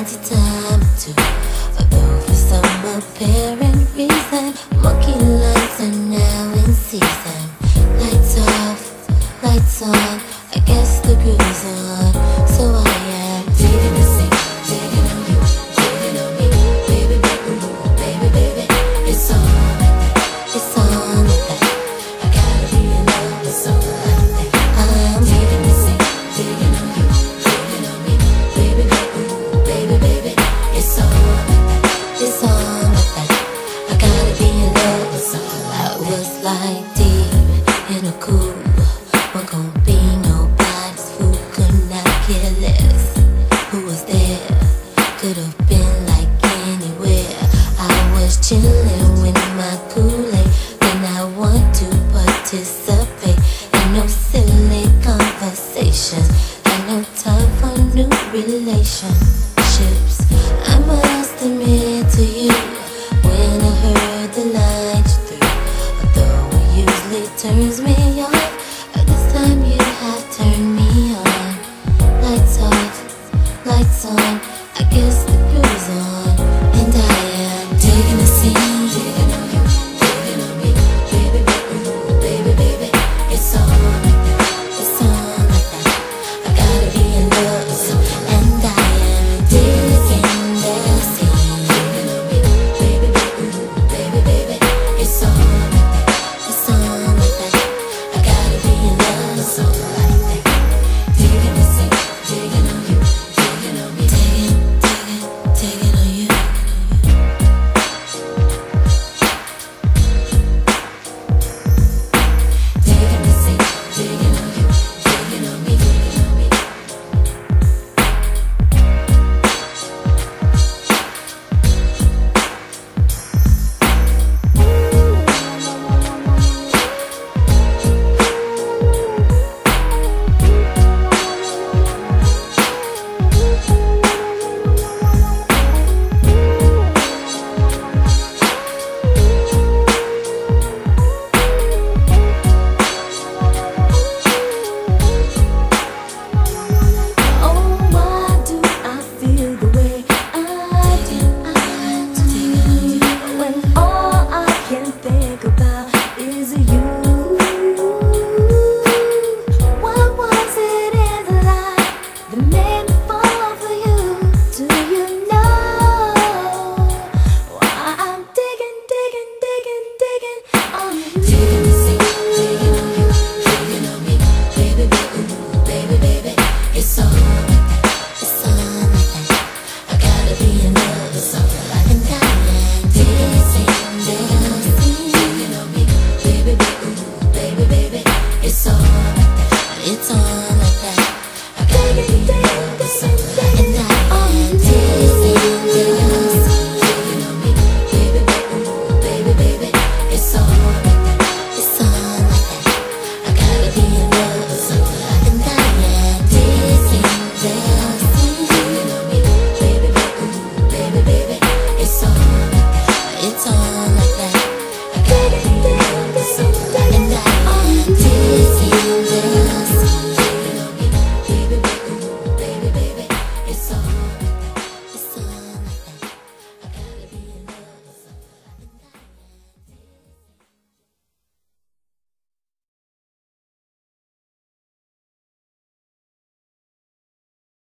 fancy time to, although for some apparent reason, monkey lights are now in season. Lights off, lights on, I guess the groove's on. So I am digging the scene, digging on you, digging on me. Baby, baby, baby, baby, it's on, it's on like that. I gotta be in love with someone like that. I'm digging the scene, digging on you, digging on me. Baby, baby, baby, it's on like that, it's on like that. I gotta be in love with someone like that. I was like deep in a cool, wasn't gonna be nobody's fool, could not care less. Who was there? Could have been like anywhere. I was chilling with my Kool-Aid, then I want to participate.